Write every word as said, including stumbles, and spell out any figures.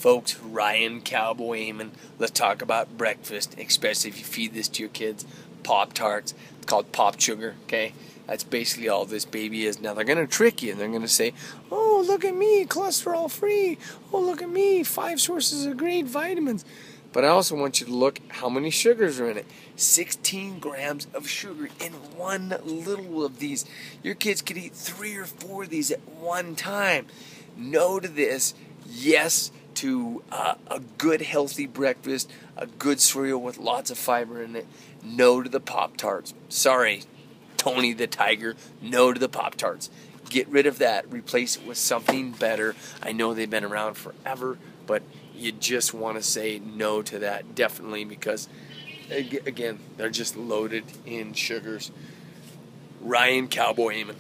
Folks, Ryan Cowboy Eamon. Let's talk about breakfast, especially if you feed this to your kids. Pop-Tarts. It's called Pop Sugar, okay? That's basically all this baby is. Now, they're going to trick you. They're going to say, oh, look at me, cholesterol-free. Oh, look at me, five sources of great vitamins. But I also want you to look how many sugars are in it. sixteen grams of sugar in one little of these. Your kids could eat three or four of these at one time. No to this. Yes to uh, a good healthy breakfast, a good cereal with lots of fiber in it. No to the Pop-Tarts. Sorry, Tony the Tiger. No to the Pop-Tarts. Get rid of that. Replace it with something better. I know they've been around forever, but you just want to say no to that, definitely, because, again, they're just loaded in sugars. Ryan Cowboy Eamon.